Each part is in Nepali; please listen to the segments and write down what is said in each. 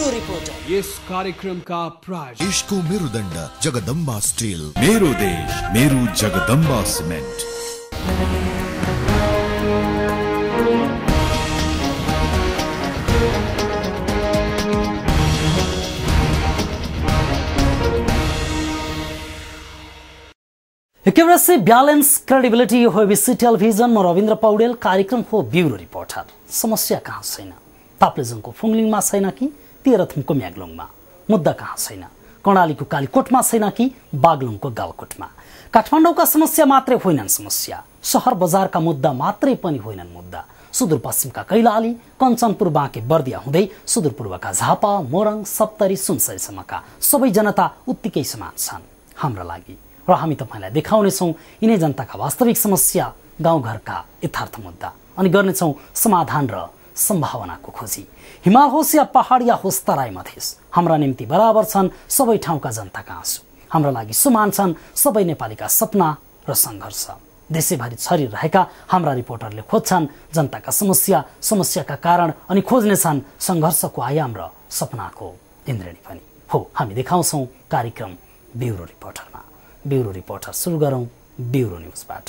Bureau reporter. यस कार्यक्रम का प्रायोजक देशको मेरुदण्ड जगदम्बा स्टील। मेरो देश मेरो जगदम्बा सिमेन्ट। कैमरा से बैलेंस क्रेडिबिलिटी हो बीसी टेलिभिजन म रविन्द्र पौडेल कार्यक्रम हो ब्यूरो रिपोर्टर। समस्या कहाँ छैन, ताप्लेजुङको फुङलिङमा छैन कि तेह्रथुमको म्याग्लुङमा? मुद्दा कहाँ छैन, कर्णालीको कालीकोटमा छैन कि बागलुङको गाउँकोटमा? काठमाडौँका समस्या मात्रै होइनन् समस्या, शहर बजारका मुद्दा मात्रै पनि होइनन् मुद्दा। सुदूरपश्चिमका कैलाली, कञ्चनपुर, बाँके बर्दिया हुँदै सुदूरपूर्वका झापा, मोरङ, सप्तरी, सुनसरीसम्मका सबै जनता उत्तिकै समान छन् हाम्रा लागि। र हामी तपाईलाई देखाउनेछौँ यिनै जनताका वास्तविक समस्या, गाउँघरका यथार्थ मुद्दा, अनि गर्नेछौँ समाधान र सम्भावनाको खोजी। हिमाल होस् या पहाड या होस् तराई मधेस, हाम्रा निम्ति बराबर छन् सबै ठाउँका जनताका आँसु। हाम्रा लागि समान छन् सबै नेपालीका सपना र सङ्घर्ष। देशैभरि छरिरहेका हाम्रा रिपोर्टरले खोज्छन् जनताका समस्या, समस्याका कारण, अनि खोज्नेछन् सङ्घर्षको आयाम र सपनाको इन्द्रेणी पनि। हो, हामी देखाउँछौँ कार्यक्रम ब्यूरो रिपोर्टरमा। ब्यूरो रिपोर्टर सुरु गरौं ब्यूरो न्यूजबाट।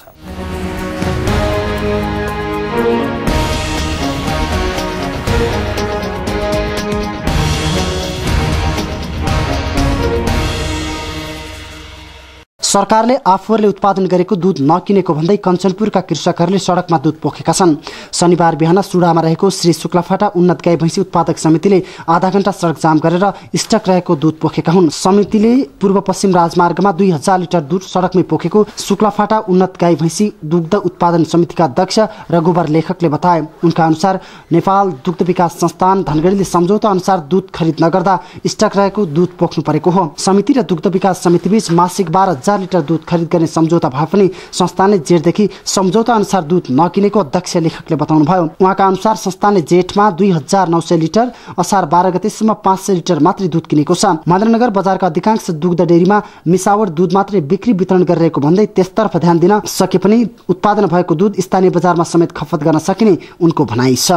सरकारले आफूहरूले उत्पादन गरेको दूध नकिनेको भन्दै कञ्चनपुरका कृषकहरूले सडकमा दूध पोखेका छन्। शनिबार बिहान सुडामा रहेको श्री शुक्लाफाटा उन्नत गाई भैँसी उत्पादक समितिले आधा घण्टा सडक जाम गरेर स्टक रहेको दूध पोखेका हुन्। समितिले पूर्व पश्चिम राजमार्गमा 2000 लिटर दूध सडकमै पोखेको शुक्लाफाटा उन्नत गाई भैँसी दुग्ध उत्पादन समितिका अध्यक्ष रघुवर लेखकले बताए। उनका अनुसार नेपाल दुग्ध विकास संस्थान धनगढीले सम्झौता अनुसार दूध खरिद नगर्दा स्टक रहेको दूध पोख्नु परेको हो। समिति र दुग्ध विकास समिति बीच मासिक 12,000 लिटर दूध खरिद गर्ने सम्झौता भए पनि संस्थानले जेठदेखि सम्झौता अनुसार दूध नकिनेको अध्यक्ष लेखकले बताउनुभयो। उहाँका अनुसार संस्थानले जेठमा 2900 लिटर, असार 12 गतेसम्म 500 लिटर मात्रै दूध किनेको छ। महेन्द्रनगर बजारका अधिकांश दुग्ध डेरीमा मिसावट दूध मात्रै बिक्री वितरण गरिरहेको भन्दै त्यसतर्फ ध्यान दिन सके पनि उत्पादन भएको दूध स्थानीय बजारमा समेत खपत गर्न सकिने उनको भनाइ छ।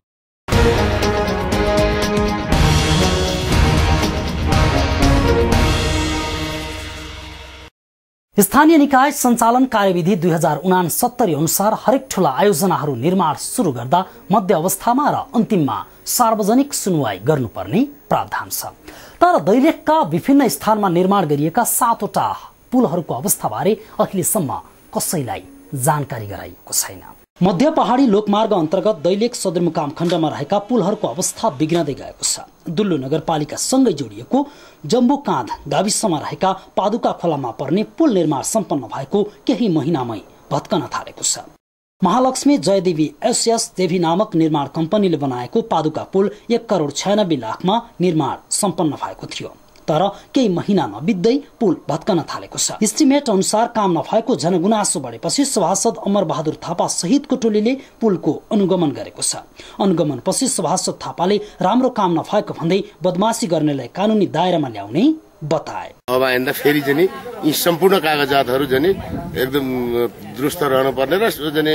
स्थानीय निकाय सञ्चालन कार्यविधि 2069 अनुसार हरेक ठूला आयोजनाहरू निर्माण सुरु गर्दा मध्य अवस्थामा र अन्तिममा सार्वजनिक सुनवाई गर्नुपर्ने प्रावधान छ। तर दैलेखका विभिन्न स्थानमा निर्माण गरिएका 7वटा पुलहरूको अवस्थाबारे अहिलेसम्म कसैलाई जानकारी गराइएको छैन। मध्य पहाडी लोकमार्ग अन्तर्गत दैलेख सदरमुकाम खण्डमा रहेका पुलहरूको अवस्था बिग्रदै गएको छ। दुल्लु नगरपालिका सँगै जोडिएको जम्बुकाँध गाविसमा रहेका पादुका खोलामा पर्ने पुल निर्माण सम्पन्न भएको केही महिनामै भत्कन थालेको छ। महालक्ष्मी जयदेवी एसएस देवी नामक निर्माण कम्पनीले बनाएको पादुका पुल 1,96,00,000 लाखमा निर्माण सम्पन्न भएको थियो। तर केही महिना नबित्दै पुल भत्कन थालेको छ। इस्टिमेट अनुसार काम नभएको जनगुनासो बढेपछि सभासद अमर बहादुर थापा सहितको टोलीले पुलको अनुगमन गरेको छ। अनुगमनपछि सभासद थापाले राम्रो काम नभएको भन्दै बदमासी गर्नेलाई कानुनी दायरामा ल्याउने बताए। अब आइन्दा फेरि चाहिँ यी सम्पूर्ण कागजातहरू चाहिँ एकदम दुरुस्त रहनुपर्ने र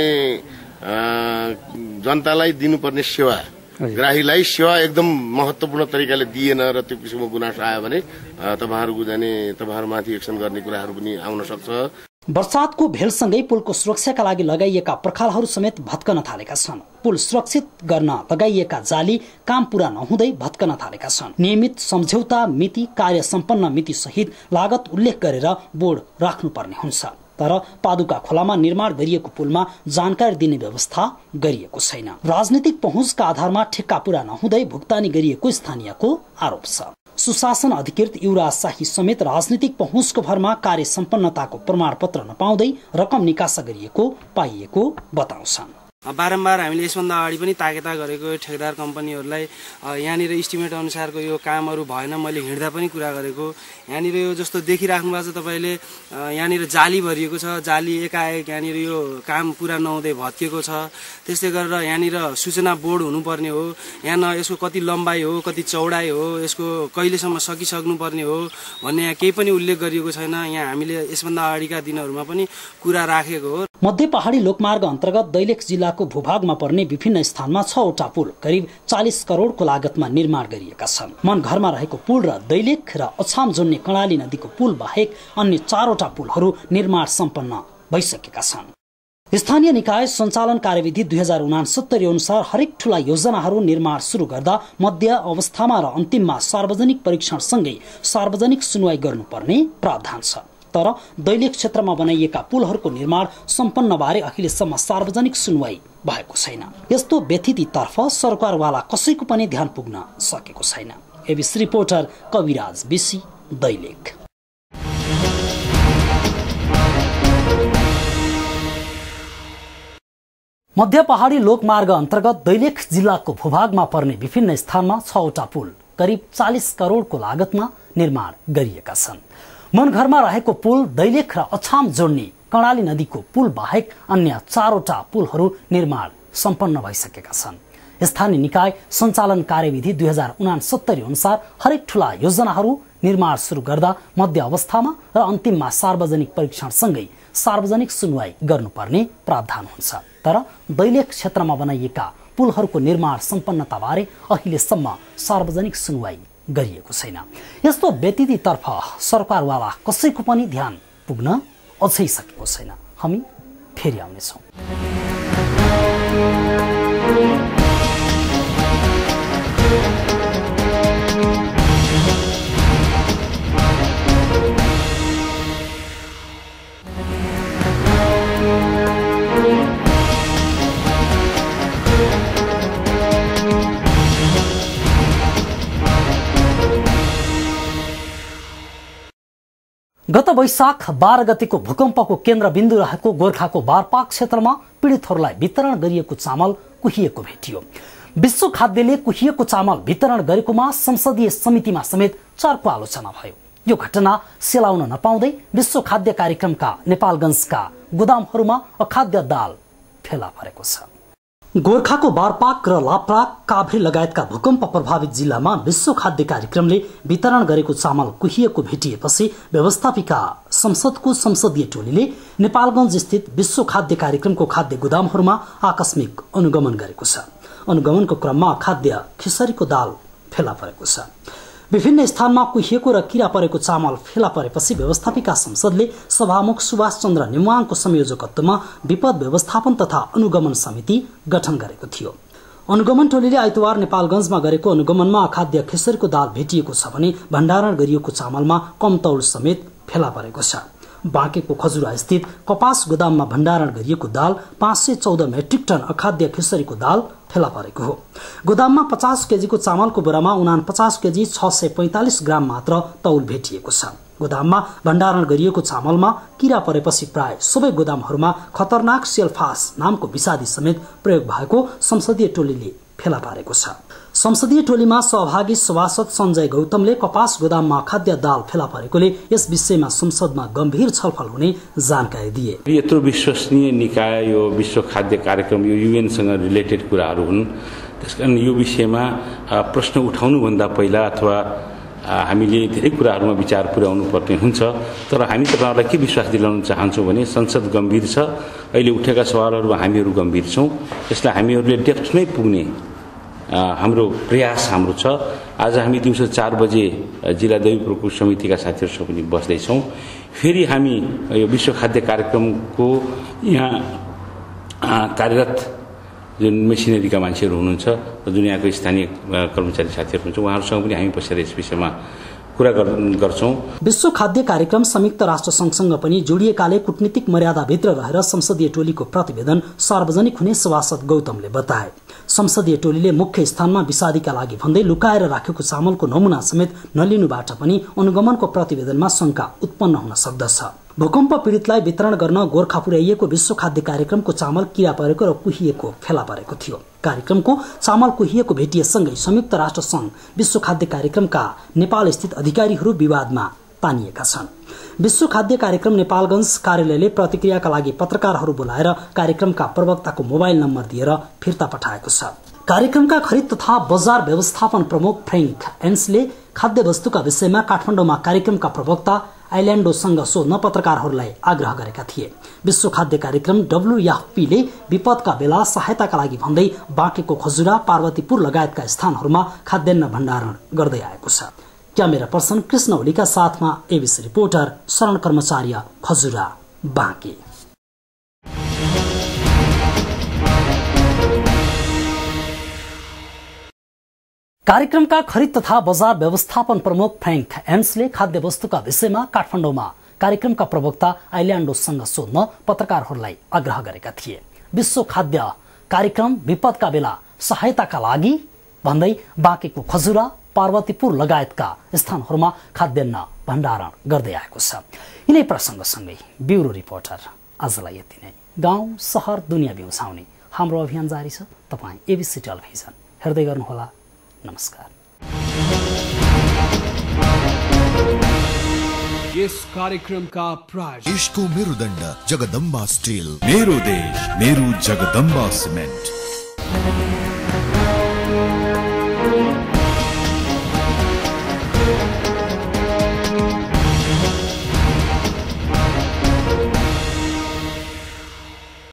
जनतालाई दिनुपर्ने सेवा, ग्राहीलाई सेवा एकदम महत्वपूर्ण तरिकाले दिएन र त्यो किसिमको गुनासो आयो भने तपाईहरुमाथि एक्सन गर्ने कुराहरू पनि आउन सक्छ। वर्षातको भेलसँगै पुलको सुरक्षाका लागि लगाइएका पर्खालहरू समेत भत्कन थालेका छन्। पुल सुरक्षित गर्न लगाइएका जाली काम पूरा नहुँदै भत्कन थालेका छन्। नियमित सम्झौता मिति, कार्य सम्पन्न मिति सहित लागत उल्लेख गरेर बोर्ड राख्नुपर्ने हुन्छ। तर पादुका खोलामा निर्माण गरिएको पुलमा जानकारी दिने व्यवस्था गरिएको छैन। राजनीतिक पहुँचका आधारमा ठेक्का पूरा नहुँदै भुक्तानी गरिएको स्थानीयको आरोप छ। सुशासन अधिकृत युवराज शाही समेत राजनीतिक पहुँचको भरमा कार्य सम्पन्नताको प्रमाणपत्र नपाउँदै रकम निकासा गरिएको पाइएको बताउँछन्। बारम्बार हामीले यसभन्दा अगाडि पनि ताकेता गरेको ठेकेदार कम्पनीहरूलाई यहाँनिर इस्टिमेट अनुसारको यो कामहरू भएन, मैले हिँड्दा पनि कुरा गरेको। यहाँनिर यो जस्तो देखिराख्नु भएको छ तपाईँले, यहाँनिर जाली भरिएको छ, जाली एकाएक यहाँनिर यो काम पुरा नहुँदै भत्किएको छ। त्यस्तै गरेर यहाँनिर सूचना बोर्ड हुनुपर्ने हो, यहाँ न यसको कति लम्बाइ हो, कति चौडाइ हो, यसको कहिलेसम्म सकिसक्नुपर्ने हो भन्ने यहाँ केही पनि उल्लेख गरिएको छैन। यहाँ हामीले यसभन्दा अगाडिका दिनहरूमा पनि कुरा राखेको हो। मध्य पहाडी लोकमार्ग अन्तर्गत दैलेख जिल्लाको भूभागमा पर्ने विभिन्न स्थानमा 6वटा पुल करिब 40 करोडको लागतमा निर्माण गरिएका छन्। मनघरमा रहेको पुल र दैलेख र अछाम जोड्ने कर्णाली नदीको पुल बाहेक अन्य 4वटा पुलहरू निर्माण सम्पन्न भइसकेका छन्। स्थानीय निकाय सञ्चालन कार्यविधि 2069 अनुसार हरेक ठूला योजनाहरू निर्माण सुरु गर्दा मध्य अवस्थामा र अन्तिममा सार्वजनिक परीक्षणसँगै सार्वजनिक सुनवाई गर्नुपर्ने प्रावधान छ। तर दैलेख क्षेत्रमा बनाइएका पुलहरूको निर्माण सम्पन्नबारे अहिलेसम्म सार्वजनिक सुनवाई भएको छैन। यस्तो व्यथितितर्फ सरकारवाला कसैको पनि ध्यान पुग्न सकेको छैन। ABC reporter Kabiraj BC, Dailekh. मध्य पहाडी लोकमार्ग अन्तर्गत दैलेख जिल्लाको भूभागमा पर्ने विभिन्न स्थानमा 6वटा पुल करिब 40 करोडको लागतमा निर्माण गरिएका छन्। मनघरमा रहेको पुल दैलेख र अछाम जोड्ने कर्णाली नदीको पुल बाहेक अन्य 4वटा पुलहरू निर्माण सम्पन्न भइसकेका छन्। स्थानीय निकाय सञ्चालन कार्यविधि 2069 अनुसार हरेक ठूला योजनाहरू निर्माण सुरु गर्दा मध्य अवस्थामा र अन्तिममा सार्वजनिक परीक्षणसँगै सार्वजनिक सुनवाई गर्नुपर्ने प्रावधान हुन्छ। तर दैलेख क्षेत्रमा बनाइएका पुलहरूको निर्माण सम्पन्नताबारे अहिलेसम्म सार्वजनिक सुनवाई गरिएको छैन। यस्तो व्यतिथितर्फ सरकारवाला कसैको पनि ध्यान पुग्न अझै सकेको छैन। हामी फेरि आउनेछौँ। गत वैशाख 12 गतिको भूकम्पको केन्द्रबिन्दु रहेको गोर्खाको बारपाक क्षेत्रमा पीडितहरूलाई वितरण गरिएको चामल कुहिएको भेटियो। विश्व खाद्यले कुहिएको चामल वितरण गरेकोमा संसदीय समितिमा समेत चर्को आलोचना भयो। यो घटना सेलाउन नपाउँदै विश्व खाद्य कार्यक्रमका नेपालगञ्जका गोदामहरूमा अखाद्य दाल फेला परेको छ। गोर्खाको बारपाक र लाप्राक, काभ्रे लगायतका भूकम्प प्रभावित जिल्लामा विश्व खाद्य कार्यक्रमले वितरण गरेको चामल कुहिएको भेटिएपछि व्यवस्थापिका संसदको संसदीय टोलीले नेपालगञ्ज स्थित विश्व खाद्य कार्यक्रमको खाद्य गोदामहरूमा आकस्मिक अनुगमन गरेको छ। अनुगमनको क्रममा खाद्य खिचडीको दाल फेला परेको छ। विभिन्न स्थानमा कुहिएको र किरा परेको चामल फेला परेपछि व्यवस्थापिका संसदले सभामुख सुभाष चन्द्र नेमुवाङको संयोजकत्वमा विपद व्यवस्थापन तथा अनुगमन समिति गठन गरेको थियो। अनुगमन टोलीले आइतबार नेपालगञ्जमा गरेको अनुगमनमा अखाद्य खिचडीको दाल भेटिएको छ भने भण्डारण गरिएको चामलमा कम तौल समेत फेला परेको छ। बाँकेको खजुरा स्थित कपास गोदाममा भण्डारण गरिएको दाल 514 मेट्रिक टन अखाद्य खिचडीको दाल फेला परेको हो। गोदाममा 50 केजीको चामलको बोरामा 49 केजी 645 ग्राम मात्र तौल भेटिएको छ। गोदाममा भण्डारण गरिएको चामलमा किरा परेपछि प्राय सबै गोदामहरूमा खतरनाक सेलफास नामको विषादी समेत प्रयोग भएको संसदीय टोलीले फेला पारेको छ। संसदीय टोलीमा सहभागी सभासद सञ्जय गौतमले कपास गोदाममा खाद्य दाल फेला परेकोले यस विषयमा संसदमा गम्भीर छलफल हुने जानकारी दिए। यत्रो विश्वसनीय निकाय यो विश्व खाद्य कार्यक्रम यो युएनसँग रिलेटेड कुराहरू हुन्। त्यसकारण यो विषयमा प्रश्न उठाउनुभन्दा पहिला अथवा हामीले धेरै कुराहरूमा विचार पुर्याउनु पर्ने हुन्छ। तर हामी तपाईहरुलाई के विश्वास दिलाउन चाहन्छौँ भने संसद गम्भीर छ। अहिले उठेका सवालहरूमा हामीहरू गम्भीर छौँ। यसलाई हामीहरूले डेप्थमै पुग्ने हाम्रो प्रयास छ। आज हामी दिउँसो 4 बजे जिल्ला दैवी प्रकोप समितिका साथीहरूसँग पनि बस्दैछौँ। फेरि हामी यो विश्व खाद्य कार्यक्रमको यहाँ कार्यरत जुन मेसिनरीका मान्छेहरू हुनुहुन्छ र जुन यहाँको स्थानीय कर्मचारी साथीहरू हुनुहुन्छ उहाँहरूसँग पनि हामी बसेर यस विषयमा कुरा गर्छौं। विश्व खाद्य कार्यक्रम संयुक्त राष्ट्र संघसँग पनि जोडिएकाले कूटनीतिक मर्यादाभित्र रहेर संसदीय टोलीको प्रतिवेदन सार्वजनिक हुने सभासद गौतमले बताए। संसदीय टोलीले मुख्य स्थानमा विषादीका लागि भन्दै लुकाएर राखेको चामलको नमुना समेत नलिनुबाट पनि अनुगमनको प्रतिवेदनमा शंका उत्पन्न हुन सक्दछ। भूकम्प पीडितलाई वितरण गर्न गोर्खा पुर्याइएको विश्व खाद्य कार्यक्रमको चामल किरा परेको र कुहिएको फेला परेको थियो। कार्यक्रमको चामल कुहिएको भेटिएसँगै संयुक्त राष्ट्र संघ विश्व खाद्य कार्यक्रमका नेपाल स्थित अधिकारीहरू विवादमा तानिएका छन्। विश्व खाद्य कार्यक्रम नेपालगञ्ज कार्यालयले प्रतिक्रियाका लागि पत्रकारहरू बोलाएर कार्यक्रमका प्रवक्ताको मोबाइल नम्बर दिएर फिर्ता पठाएको छ। कार्यक्रमका खरिद तथा बजार व्यवस्थापन प्रमुख फ्रेङ्क एन्सले खाद्य वस्तुका विषयमा काठमाडौँमा कार्यक्रमका प्रवक्ता आइल्यान्डोसँग सोध्न पत्रकारहरूलाई आग्रह गरेका थिए। विश्व खाद्य कार्यक्रम WFPले विपदका बेला सहायताका लागि भन्दै बाँकेको खजुरा, पार्वतीपुर लगायतका स्थानहरूमा खाद्यान्न भण्डारण गर्दै आएको छ। क्यामेरा पर्सन कृष्ण ओलीका साथमा ABC रिपोर्टर शरण कर्मचार्य, खजुरा, बाँके। कार्यक्रमका खरिद तथा बजार व्यवस्थापन प्रमुख फ्रेङ्क एन्सले खाद्य वस्तुका विषयमा काठमाडौँमा कार्यक्रमका प्रवक्ता आइल्यान्डोसँग सोध्न पत्रकारहरूलाई आग्रह गरेका थिए। विश्व खाद्य कार्यक्रम विपदका बेला सहायताका लागि भन्दै बाँकेको खजुरा, पार्वतीपुर लगायतका स्थानहरूमा खाद्यान्न भण्डारण गर्दै आएको छ। यिनै प्रसङ्गसँगै ब्युरो रिपोर्टर आजलाई यति नै। गाउँ सहर दुनियाँ बिउसाउने हाम्रो अभियान जारी छ। तपाईँ ABC टेलिभिजन हेर्दै गर्नुहोला। नमस्कार। इस कार्यक्रम का प्रायोजक देशको मेरुदण्ड जगदम्बा स्टिल। मेरो देश मेरो जगदम्बा सिमेन्ट।